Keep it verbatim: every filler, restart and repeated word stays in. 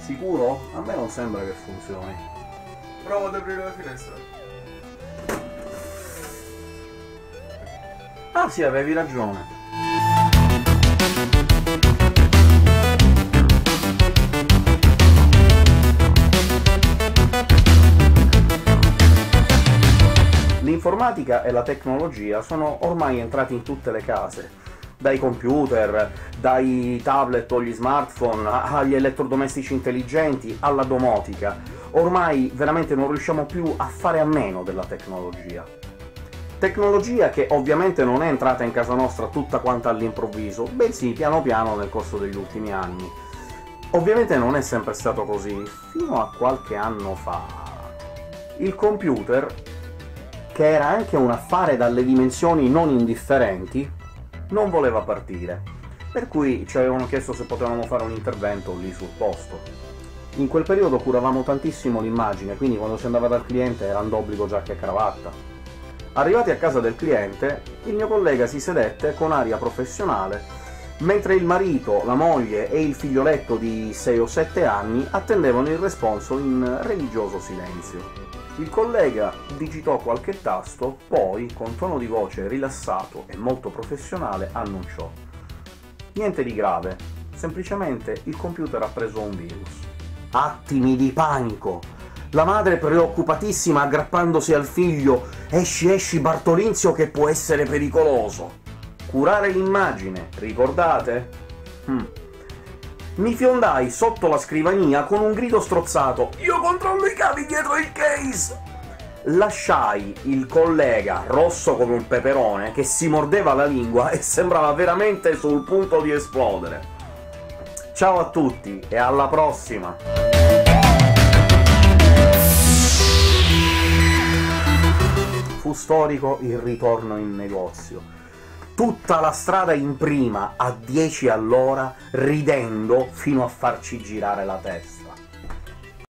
Sicuro? A me non sembra che funzioni. Provo ad aprire la finestra. Ah sì, avevi ragione. L'informatica e la tecnologia sono ormai entrati in tutte le case, dai computer, dai tablet o gli smartphone, agli elettrodomestici intelligenti, alla domotica. Ormai veramente non riusciamo più a fare a meno della tecnologia. Tecnologia che ovviamente non è entrata in casa nostra tutta quanta all'improvviso, bensì piano piano nel corso degli ultimi anni. Ovviamente non è sempre stato così, fino a qualche anno fa. Il computer, che era anche un affare dalle dimensioni non indifferenti, non voleva partire, per cui ci avevano chiesto se potevamo fare un intervento lì sul posto. In quel periodo curavamo tantissimo l'immagine, quindi quando si andava dal cliente era d'obbligo giacca e cravatta. Arrivati a casa del cliente, il mio collega si sedette con aria professionale, mentre il marito, la moglie e il figlioletto di sei o sette anni attendevano il responso in religioso silenzio. Il collega digitò qualche tasto, poi, con tono di voce rilassato e molto professionale, annunciò: niente di grave, semplicemente il computer ha preso un virus. Attimi di panico! La madre preoccupatissima aggrappandosi al figlio: esci, esci Bartolinzio che può essere pericoloso! Curare l'immagine, ricordate? Hm. Mi fiondai sotto la scrivania con un grido strozzato: io controllo i cavi dietro il case! Lasciai il collega, rosso come un peperone, che si mordeva la lingua e sembrava veramente sul punto di esplodere. Ciao a tutti e alla prossima! Fu storico il ritorno in negozio. Tutta la strada in prima, a dieci all'ora, ridendo fino a farci girare la testa.